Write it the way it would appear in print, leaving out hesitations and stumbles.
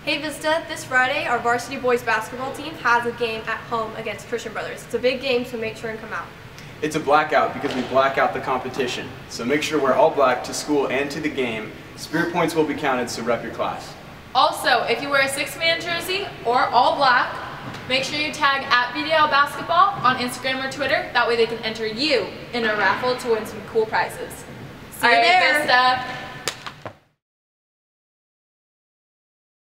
Hey Vista, this Friday our varsity boys basketball team has a game at home against Christian Brothers. It's a big game, so make sure and come out. It's a blackout because we black out the competition. So make sure to wear all black to school and to the game. Spirit points will be counted, so rep your class. Also, if you wear a six-man jersey or all black, make sure you tag @VDL Basketball on Instagram or Twitter. That way they can enter you in a raffle to win some cool prizes. See you there, Vista.